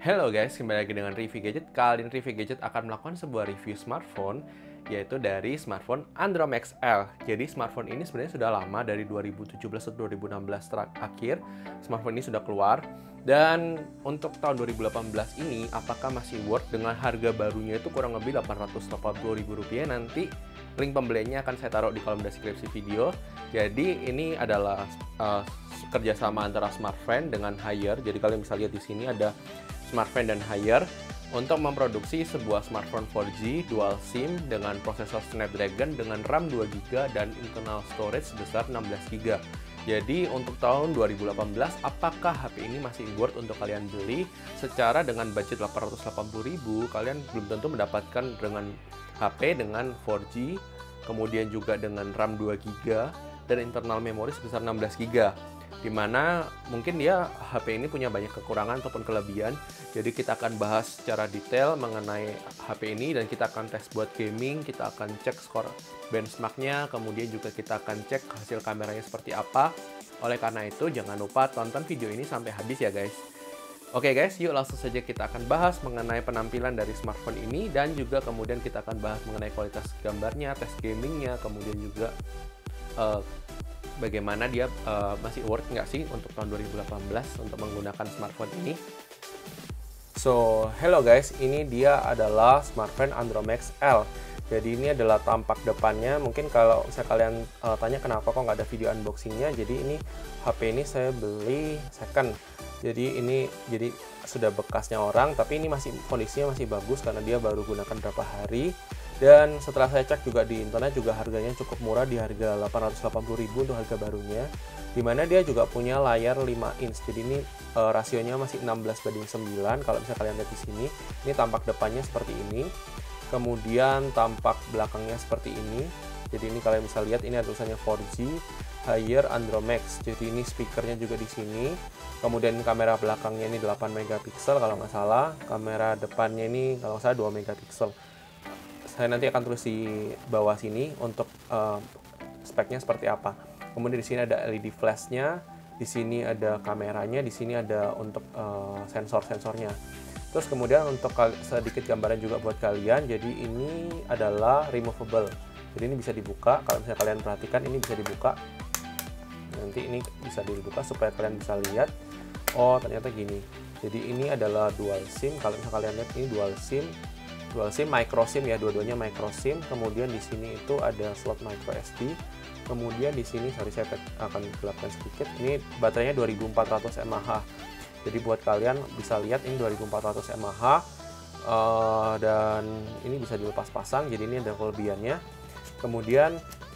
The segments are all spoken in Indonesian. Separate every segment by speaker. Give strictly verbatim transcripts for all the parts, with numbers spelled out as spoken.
Speaker 1: Halo guys, kembali lagi dengan Review Gadget. Kali ini Review Gadget akan melakukan sebuah review smartphone, yaitu dari smartphone Andromax L. Jadi smartphone ini sebenarnya sudah lama, dari dua ribu tujuh belas atau dua ribu enam belas terakhir smartphone ini sudah keluar. Dan untuk tahun dua ribu delapan belas ini, apakah masih worth dengan harga barunya itu kurang lebih delapan ratus delapan puluh ribu rupiah. Nanti link pembeliannya akan saya taruh di kolom deskripsi video. Jadi ini adalah uh, kerjasama antara Smartfren dengan Haier. Jadi kalian bisa lihat di sini ada Smartfren dan Haier untuk memproduksi sebuah smartphone four G dual SIM dengan prosesor Snapdragon dengan RAM dua giga dan internal storage sebesar enam belas giga. Jadi untuk tahun dua ribu delapan belas, apakah H P ini masih worth untuk kalian beli? Secara dengan budget delapan ratus delapan puluh ribu, kalian belum tentu mendapatkan dengan H P dengan four G, kemudian juga dengan RAM dua giga dan internal memori sebesar enam belas giga. Dimana mungkin dia H P ini punya banyak kekurangan ataupun kelebihan. Jadi kita akan bahas secara detail mengenai H P ini dan kita akan tes buat gaming, kita akan cek skor benchmarknya, kemudian juga kita akan cek hasil kameranya seperti apa. Oleh karena itu jangan lupa tonton video ini sampai habis ya guys. Oke guys, yuk langsung saja kita akan bahas mengenai penampilan dari smartphone ini dan juga kemudian kita akan bahas mengenai kualitas gambarnya, tes gamingnya, kemudian juga uh, bagaimana dia uh, masih worth nggak sih untuk tahun dua ribu delapan belas untuk menggunakan smartphone ini. So, hello guys, ini dia adalah smartphone Andromax L. Jadi ini adalah tampak depannya. Mungkin kalau misalnya kalian uh, tanya kenapa kok nggak ada video unboxingnya, jadi ini H P ini saya beli second. Jadi ini jadi sudah bekasnya orang, tapi ini masih kondisinya masih bagus karena dia baru gunakan berapa hari. Dan setelah saya cek juga di internet juga harganya cukup murah, di harga delapan ratus delapan puluh ribu untuk harga barunya. Dimana dia juga punya layar lima inch. Jadi ini e, rasionya masih enam belas banding sembilan. Kalau bisa kalian lihat di sini, ini tampak depannya seperti ini. Kemudian tampak belakangnya seperti ini. Jadi ini kalian bisa lihat ini ada tulisannya four G Haier Andromax. Jadi ini speakernya juga di sini. Kemudian kamera belakangnya ini delapan megapiksel kalau nggak salah. Kamera depannya ini kalau nggak salah dua megapiksel. Saya nanti akan tulis di bawah sini untuk uh, speknya seperti apa. Kemudian di sini ada L E D flashnya, di sini ada kameranya, di sini ada untuk uh, sensor-sensornya. Terus kemudian untuk sedikit gambaran juga buat kalian. Jadi ini adalah removable. Jadi ini bisa dibuka. Kalau misalnya kalian perhatikan ini bisa dibuka. Nanti ini bisa dibuka supaya kalian bisa lihat. Oh ternyata gini. Jadi ini adalah dual SIM. Kalau misalnya kalian lihat ini dual SIM. Dual SIM, micro SIM ya, dua-duanya micro SIM. Kemudian di sini itu ada slot micro S D. Kemudian di sini, sorry saya akan gelapkan sedikit. Ini baterainya dua ribu empat ratus mAh. Jadi buat kalian bisa lihat ini dua ribu empat ratus mAh. Uh, dan ini bisa dilepas pasang. Jadi ini ada kelebihannya. Kemudian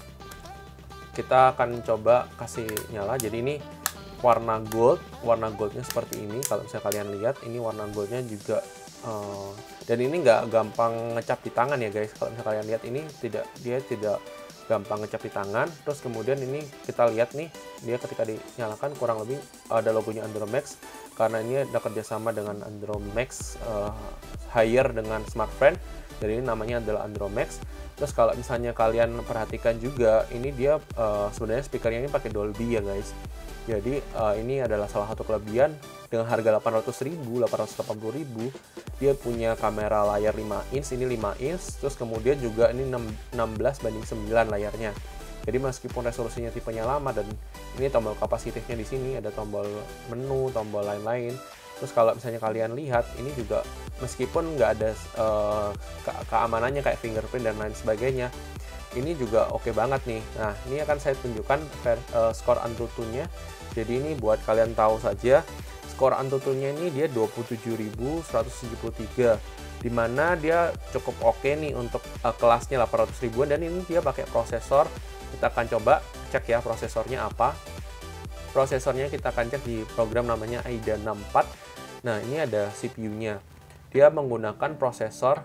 Speaker 1: kita akan coba kasih nyala. Jadi ini warna gold. Warna goldnya seperti ini. Kalau misalnya kalian lihat, ini warna goldnya juga. Uh, dan ini nggak gampang ngecap di tangan ya guys. Kalau misalnya kalian lihat ini tidak dia tidak gampang ngecap di tangan. Terus kemudian ini kita lihat nih dia ketika dinyalakan kurang lebih ada logonya Andromax karena ini ada kerjasama dengan Andromax uh, Haier dengan Smartfren. Jadi ini namanya adalah Andromax. Terus kalau misalnya kalian perhatikan juga ini dia uh, sebenarnya speakernya ini pakai Dolby ya guys. Jadi uh, ini adalah salah satu kelebihan dengan harga delapan ratus ribu, delapan ratus delapan puluh ribu. Dia punya kamera layar lima inch, ini lima inch, terus kemudian juga ini enam belas banding sembilan layarnya. Jadi meskipun resolusinya tipenya lama dan ini tombol kapasitifnya di sini ada tombol menu, tombol lain-lain. Terus kalau misalnya kalian lihat ini juga meskipun nggak ada uh, ke keamanannya kayak fingerprint dan lain sebagainya, ini juga oke okay banget nih. Nah ini akan saya tunjukkan uh, skor AnTuTu-nya. Jadi ini buat kalian tahu saja, skor AnTuTu-nya ini dia dua puluh tujuh ribu seratus tujuh puluh tiga, dimana dia cukup oke okay nih untuk uh, kelasnya delapan ratus ribuan dan ini dia pakai prosesor. Kita akan coba cek ya prosesornya apa. Prosesornya kita akan cek di program namanya AIDA enam puluh empat. Nah ini ada C P U-nya. Dia menggunakan prosesor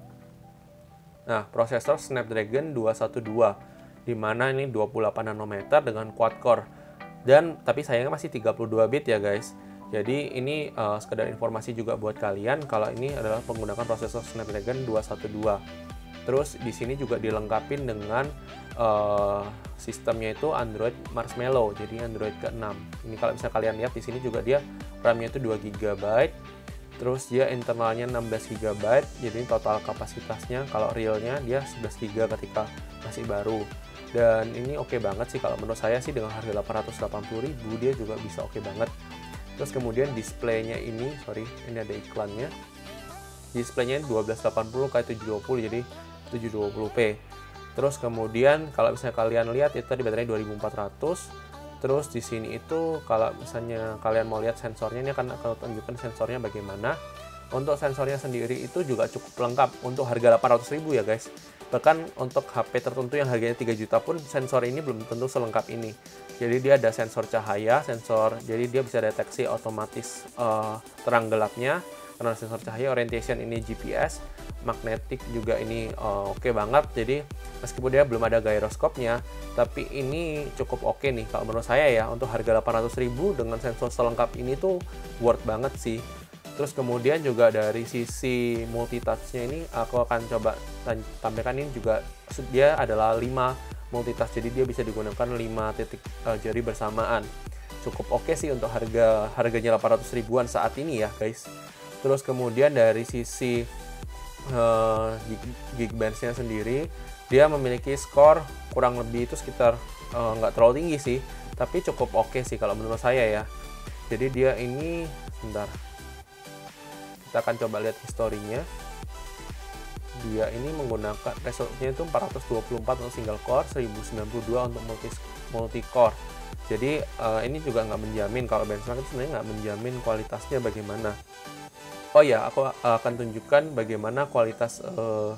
Speaker 1: Nah, prosesor Snapdragon dua satu dua, dimana ini dua puluh delapan nanometer dengan quad core. Dan tapi sayangnya masih tiga puluh dua bit ya guys. Jadi ini uh, sekedar informasi juga buat kalian kalau ini adalah menggunakan prosesor Snapdragon dua satu dua. Terus di sini juga dilengkapi dengan uh, sistemnya itu Android Marshmallow, jadi Android ke enam. Ini kalau bisa kalian lihat di sini juga dia RAM-nya itu dua giga byte. Terus dia internalnya enam belas giga byte, jadi total kapasitasnya kalau realnya dia sebelas giga ketika masih baru. Dan ini oke okay banget sih kalau menurut saya sih, dengan harga delapan ratus delapan puluh ribu dia juga bisa oke okay banget. Terus kemudian displaynya ini, sorry ini ada iklannya. Displaynya dua belas delapan puluh kali tujuh dua puluh, jadi tujuh dua puluh p. Terus kemudian kalau misalnya kalian lihat itu tadi baterainya dua ribu empat ratus. Terus di sini itu kalau misalnya kalian mau lihat sensornya, ini akan aku tunjukkan sensornya bagaimana. Untuk sensornya sendiri itu juga cukup lengkap untuk harga delapan ratus ribu ya guys. Bahkan untuk H P tertentu yang harganya tiga juta pun sensor ini belum tentu selengkap ini. Jadi dia ada sensor cahaya, sensor jadi dia bisa deteksi otomatis uh, terang gelapnya karena sensor cahaya, orientation ini G P S, magnetik juga ini uh, oke okay banget. Jadi meskipun dia belum ada gyroskopnya, tapi ini cukup oke okay nih kalau menurut saya ya. Untuk harga delapan ratus ribu dengan sensor selengkap ini tuh worth banget sih. Terus kemudian juga dari sisi multitouch-nya ini aku akan coba tampilkan, ini juga dia adalah lima multitouch, jadi dia bisa digunakan lima titik uh, jari bersamaan. Cukup oke okay sih untuk harga harganya delapan ratus ribuan saat ini ya guys. Terus kemudian dari sisi uh, Geekbench-nya sendiri, dia memiliki skor kurang lebih itu sekitar uh, nggak terlalu tinggi sih, tapi cukup oke okay sih kalau menurut saya ya. Jadi dia ini, sebentar, kita akan coba lihat historinya. Dia ini menggunakan resolusinya itu empat ratus dua puluh empat untuk single core, seribu sembilan puluh dua untuk multi, multi core. Jadi uh, ini juga nggak menjamin, kalau benchmark itu sebenarnya nggak menjamin kualitasnya bagaimana. Oh ya, aku akan tunjukkan bagaimana kualitas uh,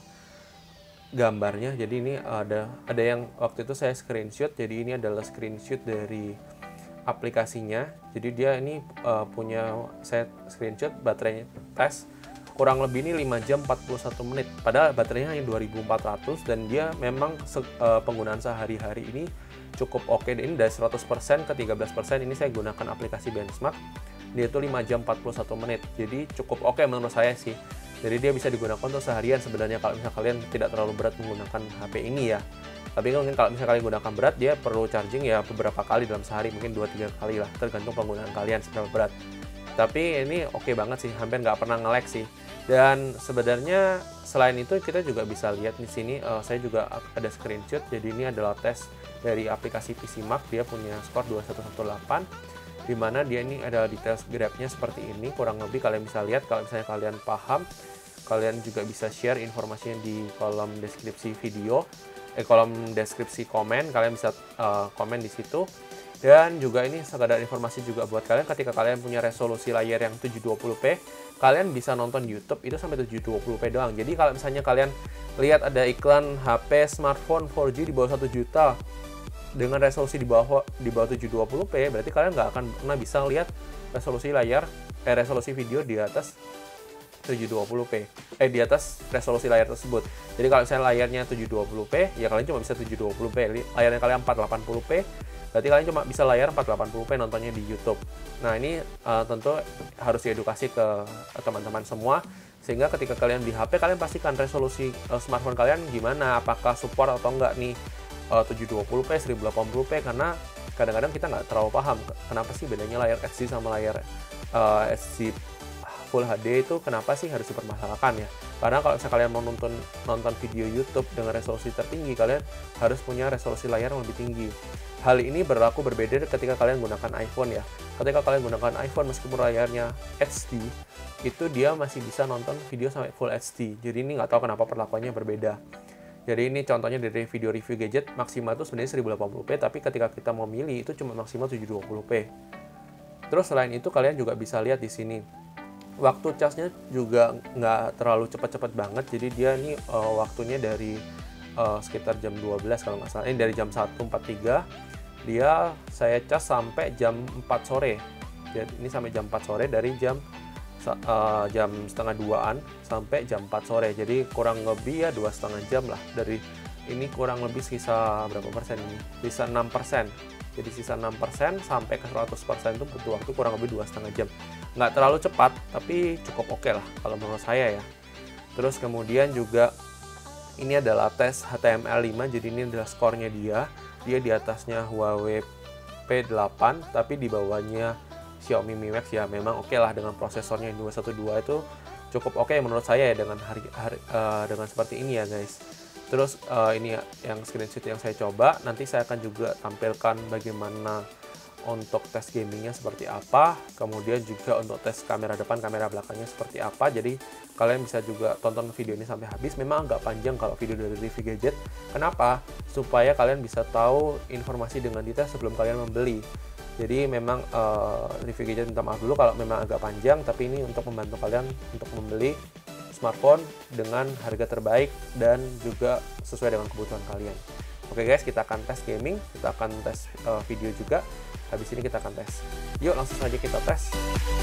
Speaker 1: gambarnya. Jadi ini ada ada yang waktu itu saya screenshot. Jadi ini adalah screenshot dari aplikasinya. Jadi dia ini uh, punya, saya screenshot baterainya tes kurang lebih ini lima jam empat puluh satu menit. Padahal baterainya hanya dua ribu empat ratus dan dia memang uh, penggunaan sehari-hari ini cukup oke. Okay. Ini dari seratus persen ke tiga belas persen ini saya gunakan aplikasi benchmark. Dia itu lima jam empat puluh satu menit. Jadi cukup oke okay menurut saya sih. Jadi dia bisa digunakan untuk seharian sebenarnya kalau misalnya kalian tidak terlalu berat menggunakan H P ini ya. Tapi mungkin kalau misalnya kalian gunakan berat, dia perlu charging ya beberapa kali dalam sehari, mungkin dua tiga kali lah, tergantung penggunaan kalian seberapa berat. Tapi ini oke okay banget sih, hampir nggak pernah nge-lag sih. Dan sebenarnya selain itu kita juga bisa lihat di sini, uh, saya juga ada screenshot. Jadi ini adalah tes dari aplikasi PCMark, dia punya skor dua satu satu delapan. Di mana dia ini ada details grabnya seperti ini, kurang lebih kalian bisa lihat. Kalau misalnya kalian paham, kalian juga bisa share informasinya di kolom deskripsi video, eh kolom deskripsi komen, kalian bisa uh, komen di situ. Dan juga ini sekadar informasi juga buat kalian, ketika kalian punya resolusi layar yang tujuh dua puluh p, kalian bisa nonton YouTube itu sampai tujuh dua puluh p doang. Jadi kalau misalnya kalian lihat ada iklan H P smartphone empat G di bawah satu juta dengan resolusi di bawah di bawah tujuh dua puluh p, berarti kalian nggak akan pernah bisa lihat resolusi layar eh resolusi video di atas tujuh dua puluh p, eh di atas resolusi layar tersebut. Jadi kalau misalnya layarnya tujuh dua puluh p, ya kalian cuma bisa tujuh dua puluh p. Layarnya kalian empat delapan puluh p, berarti kalian cuma bisa layar empat delapan puluh p nontonnya di YouTube. Nah ini uh, tentu harus diedukasi ke teman-teman semua, sehingga ketika kalian di H P, kalian pastikan resolusi uh, smartphone kalian gimana, apakah support atau enggak nih uh, tujuh dua puluh p, seribu delapan puluh p, karena kadang-kadang kita nggak terlalu paham kenapa sih bedanya layar H D sama layar uh, H D Full H D itu kenapa sih harus dipermasalahkan ya. Karena kalau misalnya kalian mau nonton nonton video YouTube dengan resolusi tertinggi, kalian harus punya resolusi layar yang lebih tinggi. Hal ini berlaku berbeda ketika kalian menggunakan iPhone ya. Ketika kalian menggunakan iPhone, meskipun layarnya H D, itu dia masih bisa nonton video sampai Full H D. Jadi ini nggak tahu kenapa perlakuannya berbeda. Jadi ini contohnya dari video review gadget, maksimal itu sebenarnya seribu delapan puluh p, tapi ketika kita mau milih itu cuma maksimal tujuh dua puluh p. Terus selain itu kalian juga bisa lihat di sini, waktu charge-nya juga nggak terlalu cepat-cepat banget. Jadi dia ini uh, waktunya dari uh, sekitar jam dua belas kalau nggak salah, ini dari jam satu empat puluh tiga dia saya cas sampai jam empat sore. Jadi ini sampai jam empat sore, dari jam uh, jam setengah duaan sampai jam empat sore. Jadi kurang lebih ya dua setengah jam lah. Dari ini kurang lebih sisa berapa persen ini? Sisa enam persen. Jadi sisa enam persen sampai ke seratus persen itu butuh waktu kurang lebih dua setengah jam. Nggak terlalu cepat, tapi cukup oke lah kalau menurut saya ya. Terus kemudian juga ini adalah tes H T M L lima, jadi ini adalah skornya dia. Dia di atasnya Huawei P delapan, tapi di bawahnya Xiaomi Mi Max ya memang oke lah dengan prosesornya dua satu dua itu cukup oke menurut saya ya dengan hari, hari uh, dengan seperti ini ya guys. Terus uh, ini ya, yang screenshot yang saya coba, nanti saya akan juga tampilkan bagaimana untuk tes gamingnya seperti apa, kemudian juga untuk tes kamera depan, kamera belakangnya seperti apa. Jadi kalian bisa juga tonton video ini sampai habis. Memang agak panjang kalau video dari review gadget. Kenapa? Supaya kalian bisa tahu informasi dengan detail sebelum kalian membeli. Jadi memang uh, review gadget minta maaf dulu kalau memang agak panjang, tapi ini untuk membantu kalian untuk membeli smartphone dengan harga terbaik dan juga sesuai dengan kebutuhan kalian. Oke guys, kita akan tes gaming, kita akan tes uh, video juga. Habis ini kita akan tes. Yuk langsung saja kita tes.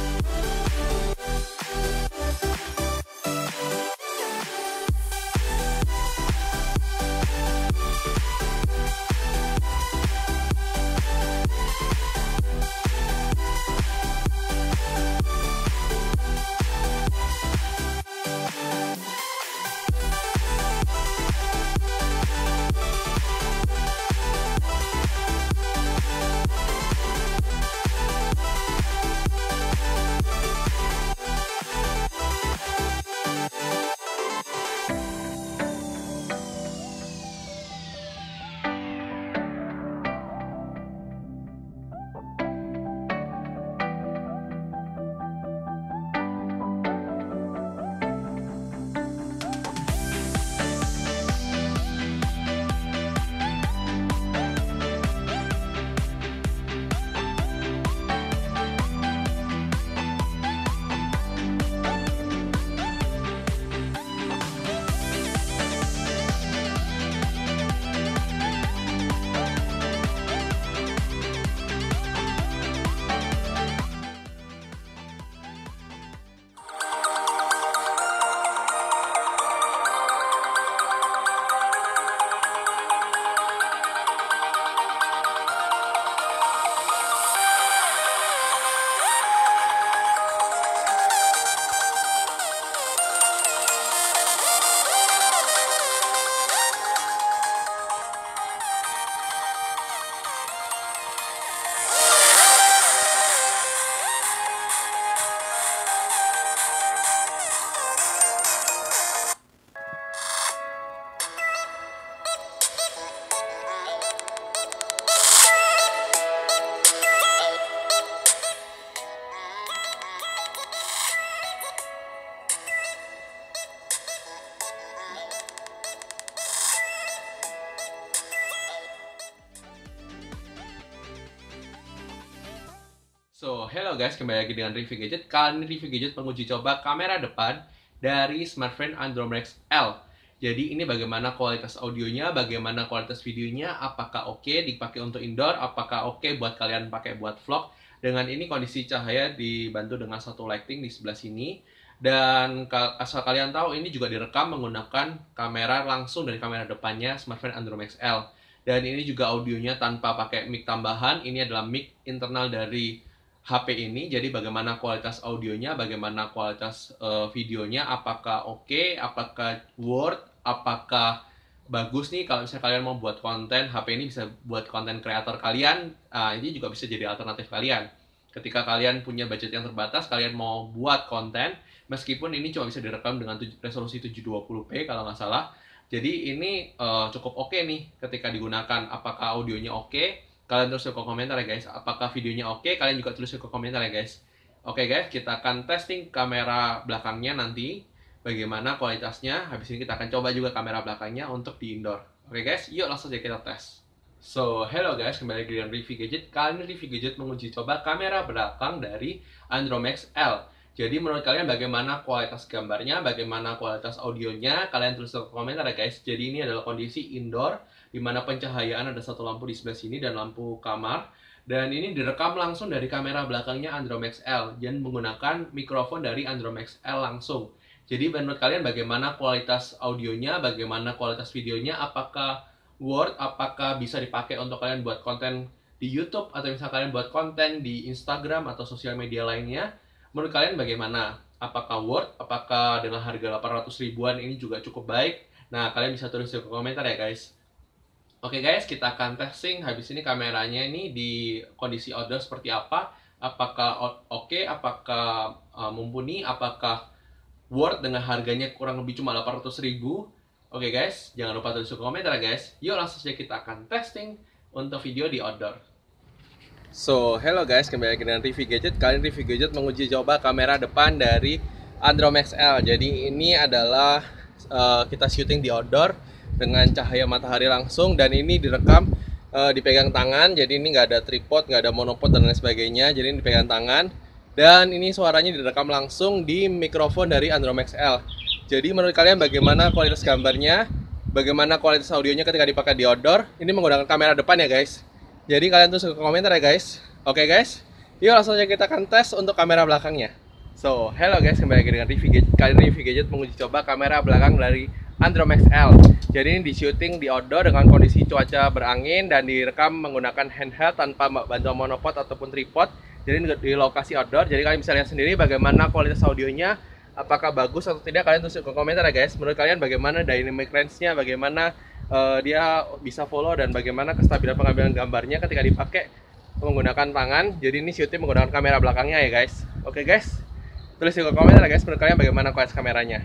Speaker 1: So, hello guys, kembali lagi dengan review gadget. Kali ini review gadget menguji coba kamera depan dari smartphone Andromax L. Jadi ini bagaimana kualitas audionya, bagaimana kualitas videonya, apakah oke okay dipakai untuk indoor, apakah oke okay buat kalian pakai buat vlog. Dengan ini kondisi cahaya dibantu dengan satu lighting di sebelah sini. Dan asal kalian tahu, ini juga direkam menggunakan kamera langsung dari kamera depannya smartphone Andromax L. Dan ini juga audionya tanpa pakai mic tambahan, ini adalah mic internal dari H P ini. Jadi bagaimana kualitas audionya, bagaimana kualitas uh, videonya, apakah oke, okay, apakah worth, apakah bagus nih kalau misalnya kalian mau buat konten. H P ini bisa buat konten kreator kalian, uh, ini juga bisa jadi alternatif kalian. Ketika kalian punya budget yang terbatas, kalian mau buat konten, meskipun ini cuma bisa direkam dengan resolusi tujuh dua puluh p kalau nggak salah. Jadi ini uh, cukup oke okay nih ketika digunakan. Apakah audionya oke? Okay? Kalian tulis ke komentar ya guys. Apakah videonya oke? Okay? Kalian juga tulis ke komentar ya guys. Oke okay guys, kita akan testing kamera belakangnya nanti. Bagaimana kualitasnya. Habis ini kita akan coba juga kamera belakangnya untuk di indoor. Oke okay guys, yuk langsung aja kita tes. So, hello guys, kembali lagi dengan review gadget. Kali ini review gadget menguji coba kamera belakang dari Andromax L. Jadi menurut kalian bagaimana kualitas gambarnya, bagaimana kualitas audionya? Kalian tulis ke komentar ya guys. Jadi ini adalah kondisi indoor, di mana pencahayaan ada satu lampu di sebelah sini dan lampu kamar. Dan ini direkam langsung dari kamera belakangnya Andromax L dan menggunakan mikrofon dari Andromax L langsung. Jadi menurut kalian bagaimana kualitas audionya, bagaimana kualitas videonya, apakah worth, apakah bisa dipakai untuk kalian buat konten di YouTube, atau misalnya kalian buat konten di Instagram atau sosial media lainnya. Menurut kalian bagaimana? Apakah worth? Apakah dengan harga delapan ratus ribuan ini juga cukup baik? Nah, kalian bisa tulis di komentar ya guys. Oke guys, kita akan testing habis ini kameranya ini di kondisi outdoor seperti apa. apakah o- oke, apakah uh, mumpuni, apakah worth dengan harganya kurang lebih cuma delapan ratus ribu. Oke guys, jangan lupa tulis di komentar ya guys. Yuk langsung saja kita akan testing untuk video di outdoor. So, hello guys, kembali lagi dengan Review Gadget. Kali ini Review Gadget menguji coba kamera depan dari Andromax L. Jadi ini adalah uh, kita syuting di outdoor dengan cahaya matahari langsung, dan ini direkam uh, dipegang tangan. Jadi ini nggak ada tripod, nggak ada monopod dan lain sebagainya. Jadi ini dipegang tangan, dan ini suaranya direkam langsung di mikrofon dari Andromax L. Jadi menurut kalian bagaimana kualitas gambarnya, bagaimana kualitas audionya ketika dipakai di outdoor? Ini menggunakan kamera depan ya guys. Jadi kalian tulis ke komentar ya guys. Oke guys, yuk langsung aja kita akan tes untuk kamera belakangnya. So, hello guys, kembali lagi dengan Review Gadget. Kali ini Review Gadget menguji coba kamera belakang dari Andromax L. Jadi ini di syuting di outdoor dengan kondisi cuaca berangin dan direkam menggunakan handheld tanpa bantuan monopod ataupun tripod. Jadi di lokasi outdoor. Jadi kalian bisa lihat sendiri bagaimana kualitas audionya, apakah bagus atau tidak. Kalian tulis ke komentar ya guys. Menurut kalian bagaimana dynamic range-nya, bagaimana uh, dia bisa follow, dan bagaimana kestabilan pengambilan gambarnya ketika dipakai menggunakan tangan. Jadi ini syuting menggunakan kamera belakangnya ya guys. Oke guys, tulis di komentar ya guys, menurut kalian bagaimana kualitas kameranya.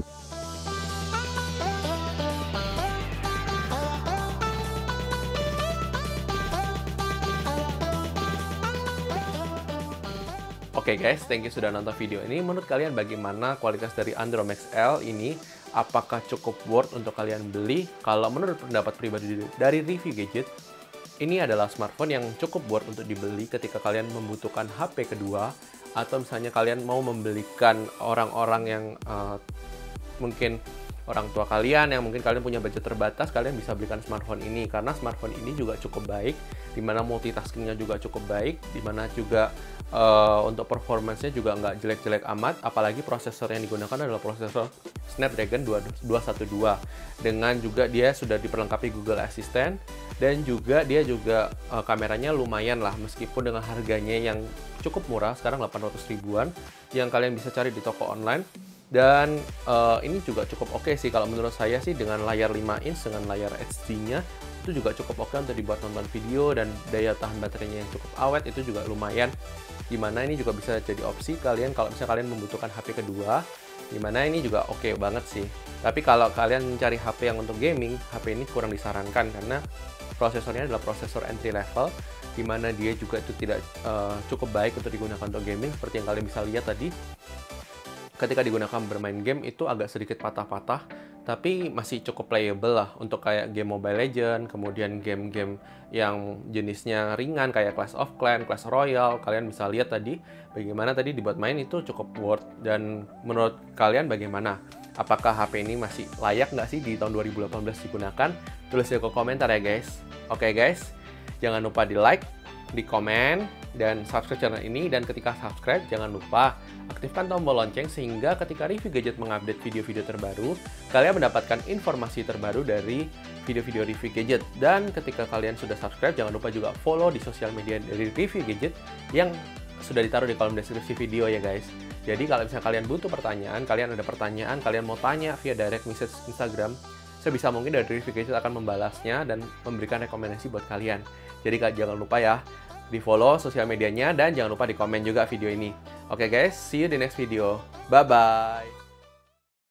Speaker 1: Oke okay guys, thank you sudah nonton video ini. Menurut kalian bagaimana kualitas dari Andromax L ini? Apakah cukup worth untuk kalian beli? Kalau menurut pendapat pribadi dari Review Gadget, ini adalah smartphone yang cukup worth untuk dibeli ketika kalian membutuhkan H P kedua, atau misalnya kalian mau membelikan orang-orang yang uh, mungkin orang tua kalian yang mungkin kalian punya budget terbatas, kalian bisa belikan smartphone ini karena smartphone ini juga cukup baik, dimana multitaskingnya juga cukup baik, dimana juga uh, untuk performance-nya juga nggak jelek-jelek amat, apalagi prosesor yang digunakan adalah prosesor Snapdragon dua satu dua, dengan juga dia sudah diperlengkapi Google Assistant, dan juga dia juga uh, kameranya lumayan lah, meskipun dengan harganya yang cukup murah, sekarang delapan ratus ribuan, yang kalian bisa cari di toko online. Dan uh, ini juga cukup oke okay sih kalau menurut saya sih, dengan layar lima inch dengan layar H D-nya itu juga cukup oke okay untuk dibuat nonton video, dan daya tahan baterainya yang cukup awet itu juga lumayan. Dimana ini juga bisa jadi opsi kalian kalau misalnya kalian membutuhkan H P kedua, dimana ini juga oke okay banget sih. Tapi kalau kalian mencari H P yang untuk gaming, H P ini kurang disarankan karena prosesornya adalah prosesor entry level, dimana dia juga itu tidak uh, cukup baik untuk digunakan untuk gaming. Seperti yang kalian bisa lihat tadi, ketika digunakan bermain game itu agak sedikit patah-patah, tapi masih cukup playable lah untuk kayak game Mobile Legends, kemudian game-game yang jenisnya ringan kayak Clash of Clans, Clash Royale. Kalian bisa lihat tadi bagaimana tadi dibuat main itu cukup worth. Dan menurut kalian bagaimana? Apakah H P ini masih layak nggak sih di tahun dua ribu delapan belas digunakan? Tulis di kolom komentar ya guys. Oke guys, jangan lupa di like, di komen, dan subscribe channel ini. Dan ketika subscribe, jangan lupa aktifkan tombol lonceng sehingga ketika Review Gadget mengupdate video-video terbaru, kalian mendapatkan informasi terbaru dari video-video Review Gadget. Dan ketika kalian sudah subscribe, jangan lupa juga follow di sosial media dari Review Gadget yang sudah ditaruh di kolom deskripsi video ya guys. Jadi kalau misalnya kalian butuh pertanyaan, kalian ada pertanyaan, kalian mau tanya via direct message Instagram, sebisa mungkin dari Review Gadget akan membalasnya dan memberikan rekomendasi buat kalian. Jadi jangan lupa ya, di follow sosial medianya, dan jangan lupa di komen juga video ini. Oke guys, see you di next video. Bye bye.